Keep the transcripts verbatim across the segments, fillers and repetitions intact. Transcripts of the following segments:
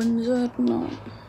Buongiorno,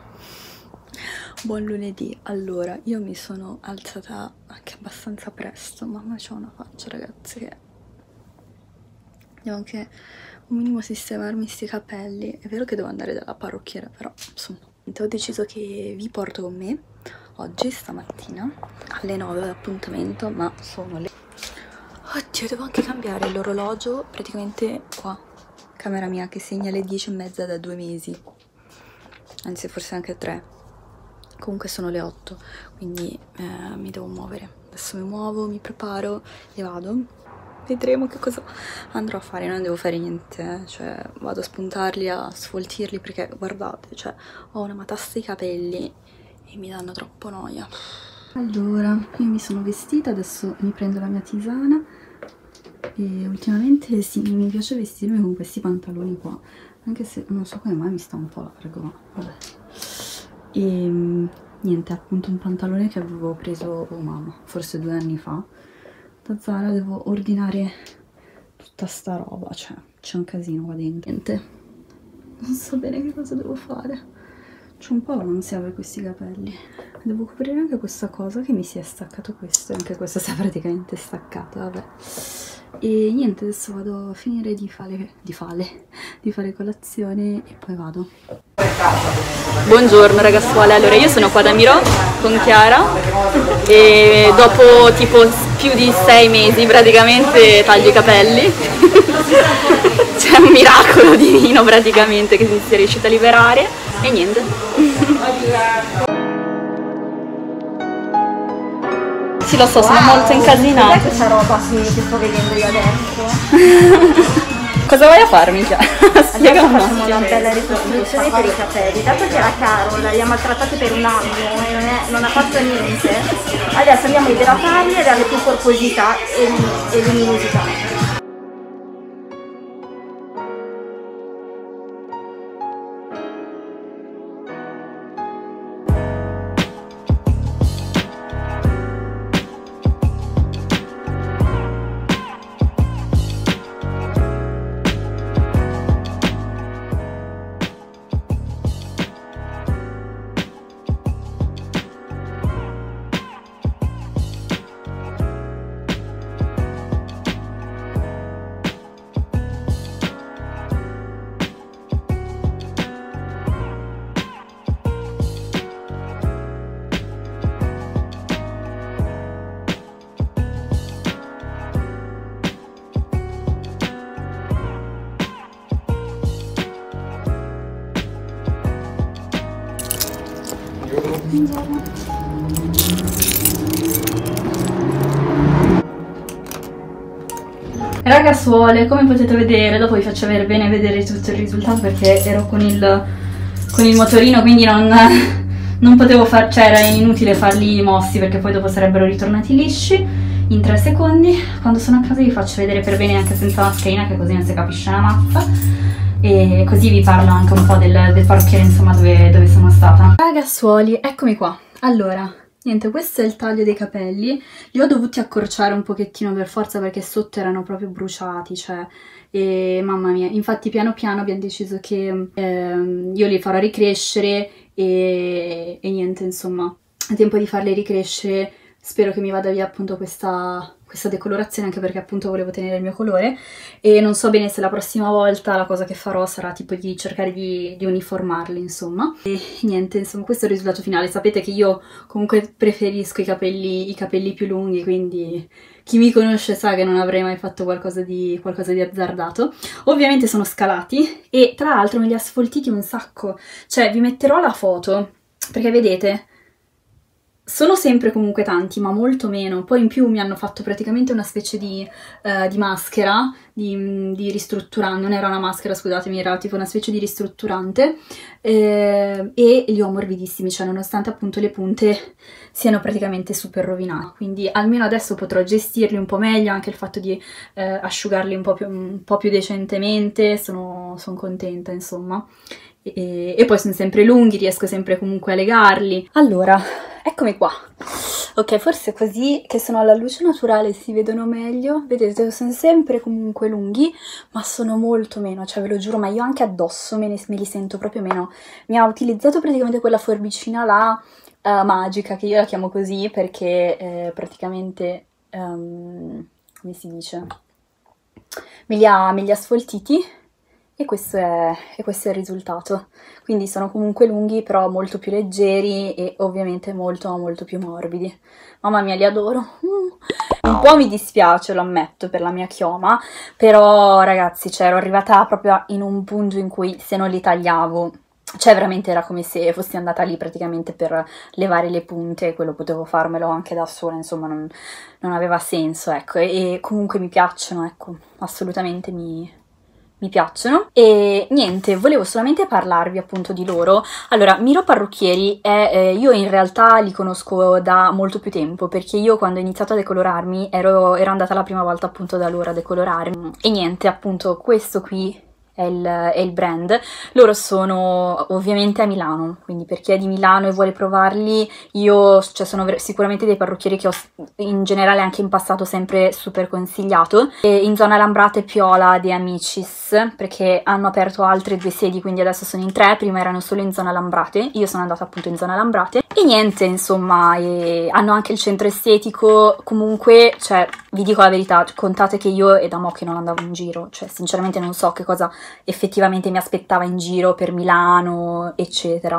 buon lunedì. Allora, io mi sono alzata anche abbastanza presto, mamma c'ho una faccia, ragazzi, che devo anche un minimo sistemarmi sti capelli. È vero che devo andare dalla parrucchiera, però insomma, ho deciso che vi porto con me oggi, stamattina alle nove l'appuntamento, ma sono le... Oddio, devo anche cambiare l'orologio, praticamente qua, camera mia, che segna le dieci e mezza da due mesi, anzi forse anche tre, comunque sono le otto, quindi eh, mi devo muovere. Adesso mi muovo, mi preparo e vado. Vedremo che cosa andrò a fare. Non devo fare niente, eh. Cioè vado a spuntarli, a sfoltirli, perché guardate, cioè ho una matassa di capelli e mi danno troppo noia. Allora, io mi sono vestita, adesso mi prendo la mia tisana e ultimamente sì, mi piace vestirmi con questi pantaloni qua, anche se non so come mai mi sta un po' largo, ma vabbè. E niente, appunto un pantalone che avevo preso, oh mamma, forse due anni fa da Zara. Devo ordinare tutta sta roba, cioè c'è un casino qua dentro. Niente, non so bene che cosa devo fare, c'ho un po' l'ansia per questi capelli. Devo coprire anche questa cosa che mi si è staccato questo, e anche questo si è praticamente staccato, vabbè. E niente, adesso vado a finire di fare, di fare, di fare colazione e poi vado. Buongiorno ragazzuole, allora io sono qua da Miro con Chiara e dopo tipo più di sei mesi praticamente taglio i capelli. C'è un miracolo divino praticamente che mi sia riuscita a liberare e niente. Sì, lo so, sono ah, molto incasinata. Cos'è questa roba qui che sto vedendo io adesso? Cosa vai a farmi, Chiara? Spiega un attimo. Una bella ricostruzione per i capelli. Dato che la Carol li ha maltrattati per un anno e non, è, non ha fatto niente, adesso andiamo a idratarli e darle più corposità e, e luminosità. Buongiorno. Ragazzuole, come potete vedere, dopo vi faccio avere bene vedere tutto il risultato, perché ero con il, con il motorino, quindi non, non potevo far, cioè era inutile farli mossi perché poi dopo sarebbero ritornati lisci in tre secondi. Quando sono a casa vi faccio vedere per bene anche senza mascherina, che così non si capisce una mazza. E così vi parlo anche un po' del, del parrucchiere, insomma, dove, dove sono stata. Ragazzuoli, eccomi qua. Allora, niente, questo è il taglio dei capelli. Li ho dovuti accorciare un pochettino per forza perché sotto erano proprio bruciati, cioè, e mamma mia. Infatti piano piano abbiamo deciso che eh, io li farò ricrescere e, e niente, insomma, è tempo di farli ricrescere. Spero che mi vada via appunto questa, questa decolorazione, anche perché appunto volevo tenere il mio colore, e non so bene se la prossima volta la cosa che farò sarà tipo di cercare di, di uniformarli, insomma. E niente, insomma, questo è il risultato finale. Sapete che io comunque preferisco i capelli, i capelli più lunghi, quindi chi mi conosce sa che non avrei mai fatto qualcosa di, qualcosa di azzardato. Ovviamente sono scalati e tra l'altro me li ha sfoltiti un sacco, cioè vi metterò la foto, perché vedete... Sono sempre comunque tanti, ma molto meno. Poi in più mi hanno fatto praticamente una specie di, uh, di maschera, di, di ristrutturante, non era una maschera, scusatemi, era tipo una specie di ristrutturante, eh, e li ho morbidissimi, cioè nonostante appunto le punte siano praticamente super rovinate. Quindi almeno adesso potrò gestirli un po' meglio, anche il fatto di eh, asciugarli un po' più, un po' più decentemente, sono, sono contenta, insomma. E, e poi sono sempre lunghi, riesco sempre comunque a legarli. Allora, eccomi qua. Ok, forse così che sono alla luce naturale si vedono meglio. Vedete, sono sempre comunque lunghi, ma sono molto meno, cioè ve lo giuro, ma io anche addosso me, ne, me li sento proprio meno. Mi ha utilizzato praticamente quella forbicina là, uh, magica, che io la chiamo così perché eh, praticamente, um, come si dice, me li ha, me li ha sfoltiti. E questo, è, e questo è il risultato. Quindi sono comunque lunghi, però molto più leggeri e ovviamente molto molto più morbidi. Mamma mia, li adoro. Mm. Un po' mi dispiace, lo ammetto, per la mia chioma, però ragazzi, cioè, ero arrivata proprio in un punto in cui se non li tagliavo, cioè veramente era come se fossi andata lì praticamente per levare le punte, quello potevo farmelo anche da sola, insomma non, non aveva senso, ecco, e, e comunque mi piacciono, ecco, assolutamente mi... mi piacciono. E niente, volevo solamente parlarvi appunto di loro. Allora, Miro Parrucchieri, è, eh, io in realtà li conosco da molto più tempo, perché io quando ho iniziato a decolorarmi ero, ero andata la prima volta appunto da loro a decolorarmi. E niente, appunto questo qui è il, è il brand. Loro sono ovviamente a Milano, quindi per chi è di Milano e vuole provarli, io, cioè, sono sicuramente dei parrucchieri che ho in generale anche in passato sempre super consigliato. E in zona Lambrate Piola De Amicis, perché hanno aperto altre due sedi, quindi adesso sono in tre, prima erano solo in zona Lambrate, io sono andata appunto in zona Lambrate. E niente, insomma, e hanno anche il centro estetico. Comunque, cioè, vi dico la verità, contate che io è da mo' che non andavo in giro, cioè sinceramente non so che cosa effettivamente mi aspettava in giro per Milano, eccetera.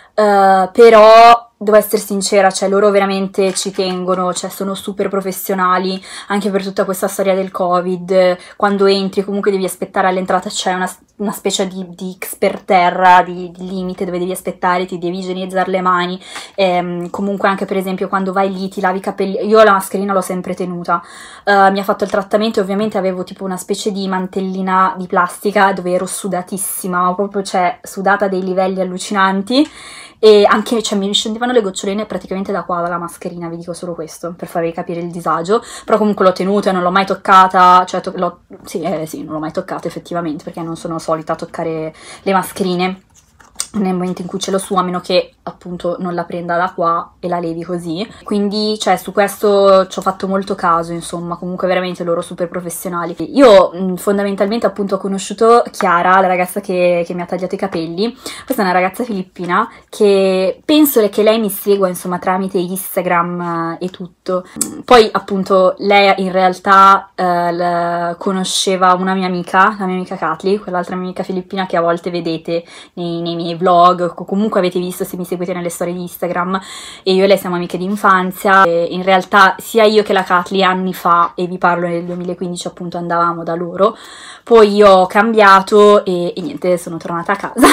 Uh, però devo essere sincera, cioè loro veramente ci tengono, cioè sono super professionali, anche per tutta questa storia del Covid. Quando entri comunque devi aspettare all'entrata, c'è una, una specie di, di X per terra, di, di limite dove devi aspettare, ti devi igienizzare le mani, ehm, comunque anche per esempio quando vai lì ti lavi i capelli, io la mascherina l'ho sempre tenuta. Uh, mi ha fatto il trattamento e ovviamente avevo tipo una specie di mantellina di plastica dove ero sudatissima, proprio, cioè, sudata a dei livelli allucinanti. E anche, cioè, mi scendevano le goccioline praticamente da qua, dalla mascherina, vi dico solo questo, per farvi capire il disagio. Però comunque l'ho tenuta e non l'ho mai toccata, cioè, to sì, eh, sì, non l'ho mai toccata effettivamente, perché non sono solita toccare le mascherine nel momento in cui ce l'ho su, a meno che appunto non la prenda da qua e la levi così. Quindi, cioè, su questo ci ho fatto molto caso, insomma, comunque veramente loro super professionali. Io mh, fondamentalmente appunto ho conosciuto Chiara, la ragazza che, che mi ha tagliato i capelli. Questa è una ragazza filippina che penso che lei mi segua, insomma, tramite Instagram eh, e tutto. Poi appunto lei in realtà eh, conosceva una mia amica, la mia amica Katli, quell'altra mia amica filippina che a volte vedete nei, nei miei vlog, o comunque avete visto se mi seguite nelle storie di Instagram. E io e lei siamo amiche di infanzia, e in realtà sia io che la Katli anni fa, e vi parlo nel duemilaquindici appunto, andavamo da loro. Poi io ho cambiato e, e niente, sono tornata a casa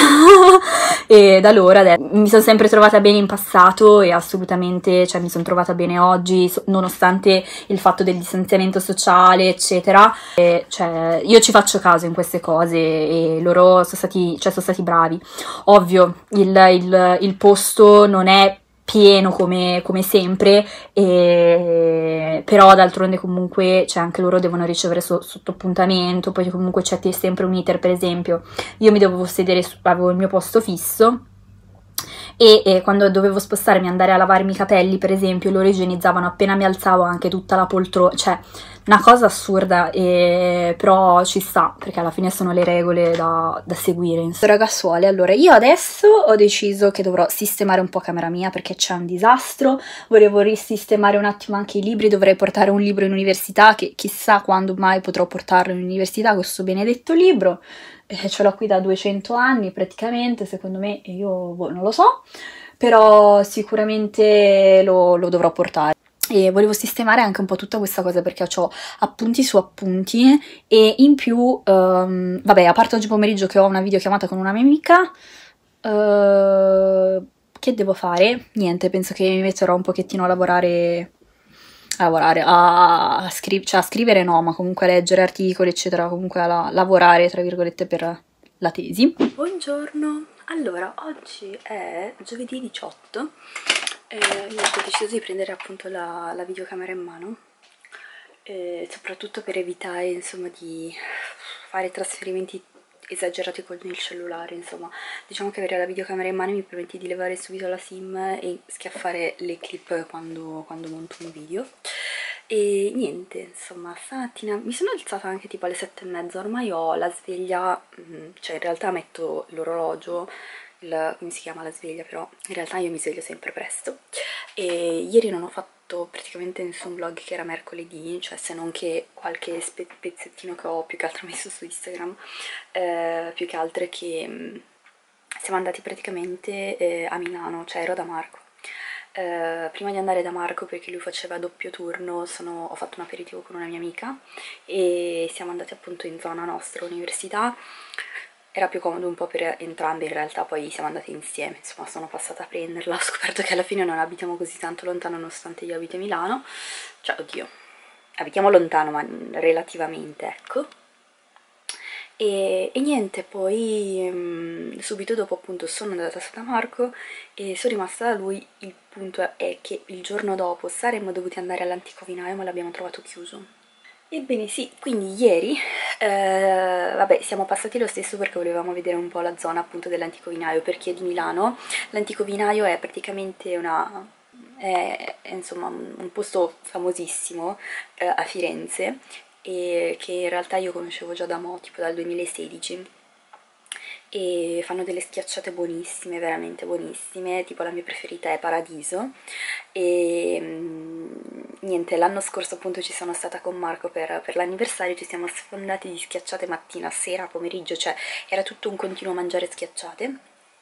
e da allora mi sono sempre trovata bene in passato e assolutamente, cioè, mi sono trovata bene oggi, nonostante il fatto del distanziamento sociale eccetera. E, cioè, io ci faccio caso in queste cose e loro sono stati, cioè, sono stati bravi. Ovvio, il, il, il posto non è pieno come, come sempre, e, però d'altronde comunque, cioè, anche loro devono ricevere so, sotto appuntamento, poi comunque c'è sempre un iter. Per esempio io mi dovevo sedere, avevo il mio posto fisso e, e quando dovevo spostarmi e andare a lavarmi i capelli, per esempio, loro igienizzavano appena mi alzavo anche tutta la poltrona, cioè una cosa assurda, e... però ci sta, perché alla fine sono le regole da, da seguire. Ragazzuole, allora io adesso ho deciso che dovrò sistemare un po' camera mia perché c'è un disastro, volevo risistemare un attimo anche i libri, dovrei portare un libro in università, che chissà quando mai potrò portarlo in università, questo benedetto libro. Eh, ce l'ho qui da duecento anni praticamente, secondo me, e io boh, non lo so, però sicuramente lo, lo dovrò portare. E volevo sistemare anche un po' tutta questa cosa perché ho appunti su appunti e in più, um, vabbè, a parte oggi pomeriggio che ho una videochiamata con una mia amica, uh, che devo fare? Niente, penso che mi metterò un pochettino a lavorare, a lavorare, a, a, scri cioè a scrivere no, ma comunque a leggere articoli eccetera, comunque a la lavorare tra virgolette per la tesi. Buongiorno, allora oggi è giovedì diciotto. Eh, io ho deciso di prendere appunto la, la videocamera in mano, eh, soprattutto per evitare, insomma, di fare trasferimenti esagerati con il cellulare, insomma. Diciamo che avere la videocamera in mano mi permette di levare subito la sim e schiaffare le clip quando, quando monto un video. E niente, insomma, stamattina mi sono alzata anche tipo alle sette e mezza, ormai ho la sveglia, cioè in realtà metto l'orologio, il, come si chiama la sveglia, però in realtà io mi sveglio sempre presto. E ieri non ho fatto praticamente nessun vlog, che era mercoledì, cioè se non che qualche pezzettino che ho più che altro messo su Instagram, eh, più che altro è che mh, siamo andati praticamente eh, a Milano, cioè ero da Marco. Uh, prima di andare da Marco, perché lui faceva doppio turno, sono, ho fatto un aperitivo con una mia amica e siamo andati appunto in zona nostra università. Era più comodo un po' per entrambi, in realtà poi siamo andati insieme, insomma sono passata a prenderla, ho scoperto che alla fine non abitiamo così tanto lontano nonostante io abiti a Milano, cioè oddio, abitiamo lontano ma relativamente, ecco. E, e niente, poi um, subito dopo appunto sono andata da Marco e sono rimasta da lui. Il punto è che il giorno dopo saremmo dovuti andare all'antico vinaio ma l'abbiamo trovato chiuso. Ebbene sì, quindi ieri, eh, vabbè, siamo passati lo stesso perché volevamo vedere un po' la zona appunto dell'antico vinaio, perché di Milano l'antico vinaio è praticamente una, è, è, insomma un, un posto famosissimo eh, a Firenze, e che in realtà io conoscevo già da mo', tipo dal duemilasedici, e fanno delle schiacciate buonissime, veramente buonissime, tipo la mia preferita è Paradiso. E niente, l'anno scorso appunto ci sono stata con Marco per, per l'anniversario, ci siamo sfondati di schiacciate mattina, sera, pomeriggio, cioè era tutto un continuo mangiare schiacciate.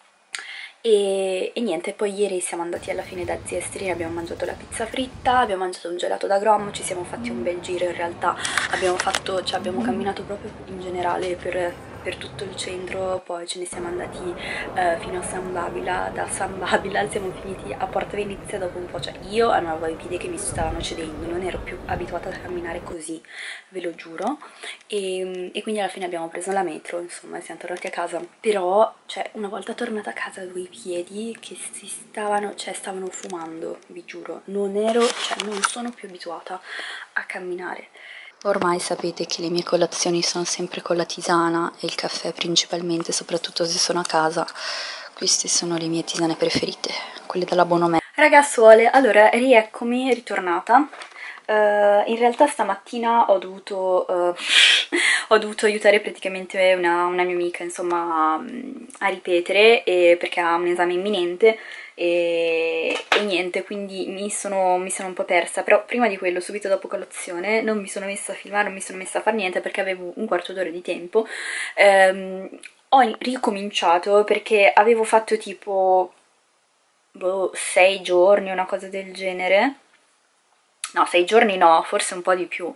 E, e niente, poi ieri siamo andati alla fine da zia Estrina, abbiamo mangiato la pizza fritta, abbiamo mangiato un gelato da Grom, ci siamo fatti un bel giro, in realtà abbiamo fatto, cioè abbiamo camminato proprio in generale per, per tutto il centro, poi ce ne siamo andati uh, fino a San Babila, da San Babila siamo finiti a Porta Venezia dopo un po', cioè io avevo i piedi che mi stavano cedendo, non ero più abituata a camminare così, ve lo giuro, e, e quindi alla fine abbiamo preso la metro, insomma siamo tornati a casa, però cioè una volta tornata a casa avevo i piedi che si stavano, cioè stavano fumando, vi giuro, non ero, cioè non sono più abituata a camminare. Ormai sapete che le mie colazioni sono sempre con la tisana e il caffè principalmente, soprattutto se sono a casa. Queste sono le mie tisane preferite, quelle della Bonomè. Ragazzuole, allora rieccomi ritornata. Uh, in realtà stamattina ho dovuto, uh, ho dovuto aiutare praticamente una, una mia amica, insomma, a, a ripetere, e, perché ha un esame imminente. E, e niente, quindi mi sono, mi sono un po' persa, però prima di quello, subito dopo colazione, non mi sono messa a filmare, non mi sono messa a fare niente perché avevo un quarto d'ora di tempo. ehm, ho ricominciato perché avevo fatto tipo boh, sei giorni, una cosa del genere, no, sei giorni no, forse un po' di più,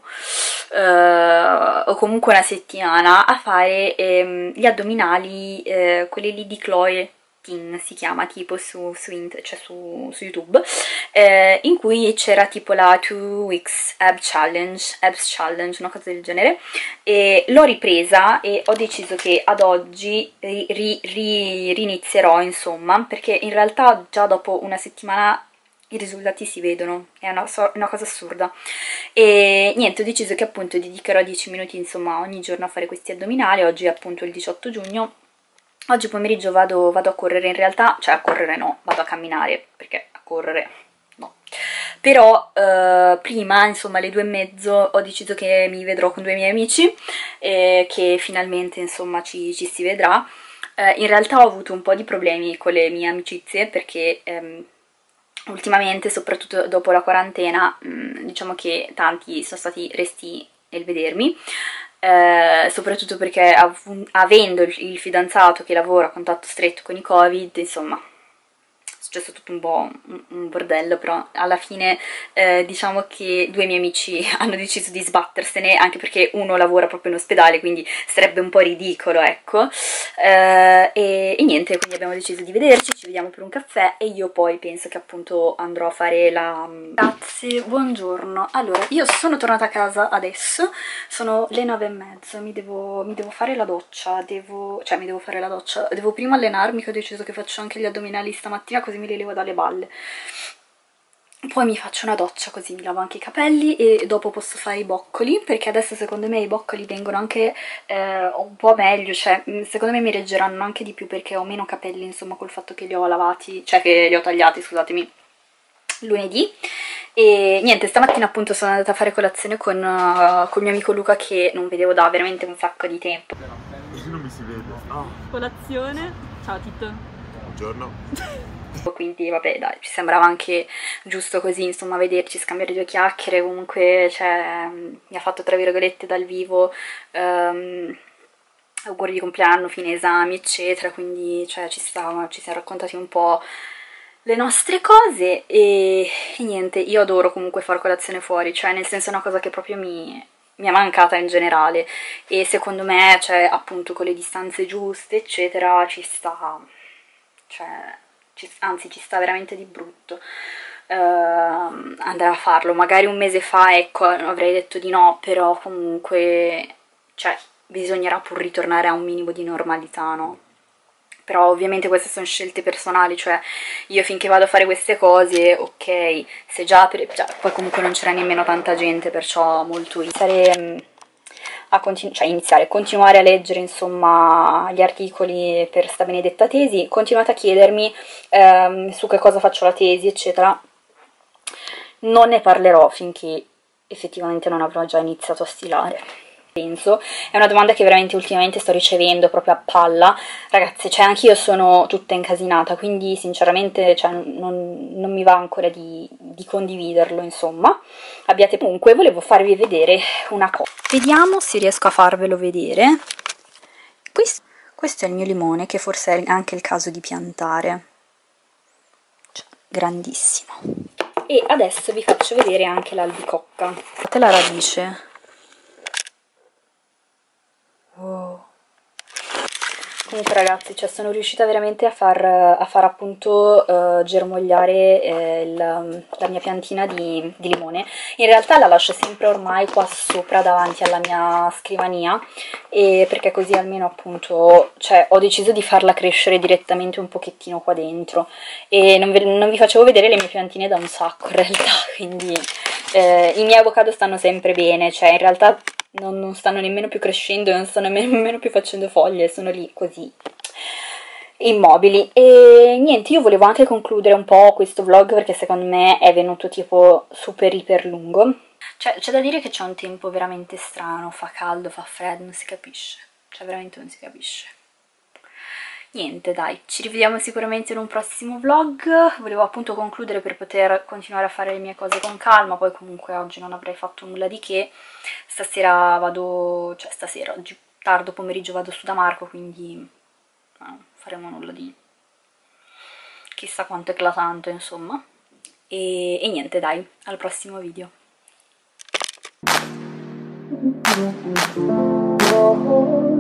uh, o comunque una settimana, a fare ehm, gli addominali, eh, quelli lì di Chloe si chiama, tipo su, su, cioè su, su YouTube, eh, in cui c'era tipo la two weeks ab challenge, abs challenge, una cosa del genere, e l'ho ripresa e ho deciso che ad oggi ri, ri, ri, rinizierò, insomma, perché in realtà già dopo una settimana i risultati si vedono, è una, so una cosa assurda. E niente, ho deciso che appunto dedicherò dieci minuti, insomma, ogni giorno a fare questi addominali. Oggi è appunto il diciotto giugno. Oggi pomeriggio vado, vado a correre, in realtà, cioè a correre no, vado a camminare, perché a correre no. Però eh, prima, insomma, alle due e mezzo ho deciso che mi vedrò con due miei amici, eh, che finalmente, insomma, ci, ci si vedrà. Eh, in realtà ho avuto un po' di problemi con le mie amicizie, perché ehm, ultimamente, soprattutto dopo la quarantena, mh, diciamo che tanti sono stati resti nel vedermi. Eh, soprattutto perché av avendo il, il fidanzato che lavora a contatto stretto con i Covid, insomma, è successo tutto un po' un, un bordello, però alla fine eh, diciamo che due miei amici hanno deciso di sbattersene, anche perché uno lavora proprio in ospedale, quindi sarebbe un po' ridicolo, ecco. Eh, e, e niente, quindi abbiamo deciso di vederci, ci vediamo per un caffè e io poi penso che appunto andrò a fare la... Grazie, buongiorno. Allora, io sono tornata a casa adesso, sono le nove e mezza, mi devo, mi devo fare la doccia, devo... cioè mi devo fare la doccia, devo prima allenarmi, che ho deciso che faccio anche gli addominali stamattina, così mi li levo dalle balle. Poi mi faccio una doccia così mi lavo anche i capelli e dopo posso fare i boccoli, perché adesso secondo me i boccoli vengono anche eh, un po' meglio, cioè secondo me mi reggeranno anche di più perché ho meno capelli, insomma, col fatto che li ho lavati, cioè che li ho tagliati, scusatemi, lunedì. E niente, stamattina appunto sono andata a fare colazione con, uh, con il mio amico Luca, che non vedevo da veramente un sacco di tempo. Così non mi si vede. Oh. Colazione. Ciao Tito. Buongiorno. Quindi vabbè dai, ci sembrava anche giusto così, insomma, vederci, scambiare due chiacchiere. Comunque, cioè, mi ha fatto tra virgolette dal vivo um, auguri di compleanno, fine esami, eccetera, quindi cioè, ci stava, ci siamo raccontati un po' le nostre cose e, e niente, io adoro comunque fare colazione fuori, cioè nel senso è una cosa che proprio mi, mi è mancata in generale e secondo me, cioè appunto con le distanze giuste, eccetera, ci sta, cioè... anzi ci sta veramente di brutto uh, andare a farlo. Magari un mese fa, ecco, avrei detto di no, però comunque cioè bisognerà pur ritornare a un minimo di normalità, no? Però ovviamente queste sono scelte personali, cioè io finché vado a fare queste cose, ok, se già, per, già poi comunque non c'era nemmeno tanta gente, perciò molto iniziare a continu cioè iniziare, continuare a leggere insomma gli articoli per sta benedetta tesi. Continuate a chiedermi ehm, su che cosa faccio la tesi, eccetera. Non ne parlerò finché effettivamente non avrò già iniziato a stilare. Penso, è una domanda che veramente ultimamente sto ricevendo proprio a palla, ragazzi, cioè anch'io sono tutta incasinata, quindi sinceramente cioè, non, non mi va ancora di, di condividerlo, insomma. Abbiate comunque, volevo farvi vedere una cosa, vediamo se riesco a farvelo vedere. Questo, questo è il mio limone, che forse è anche il caso di piantare, cioè, grandissimo. E adesso vi faccio vedere anche l'albicocca, guardate la radice. Wow. Comunque ragazzi, cioè sono riuscita veramente a far, a far appunto uh, germogliare eh, il, la mia piantina di, di limone. In realtà la lascio sempre ormai qua sopra davanti alla mia scrivania, e perché così almeno appunto, cioè ho deciso di farla crescere direttamente un pochettino qua dentro, e non, ve, non vi facevo vedere le mie piantine da un sacco in realtà, quindi eh, i miei avocado stanno sempre bene, cioè in realtà Non, non stanno nemmeno più crescendo, non stanno nemmeno più facendo foglie, sono lì così immobili. E niente, io volevo anche concludere un po' questo vlog perché secondo me è venuto tipo super iper lungo. Cioè c'è da dire che c'è un tempo veramente strano, fa caldo, fa freddo, non si capisce, cioè veramente non si capisce. Niente, dai, ci rivediamo sicuramente in un prossimo vlog. Volevo appunto concludere per poter continuare a fare le mie cose con calma, poi comunque oggi non avrei fatto nulla di che. Stasera vado, cioè stasera, oggi tardo pomeriggio vado su da Marco, quindi no, faremo nulla di chissà quanto eclatante, insomma. E, e niente, dai, al prossimo video.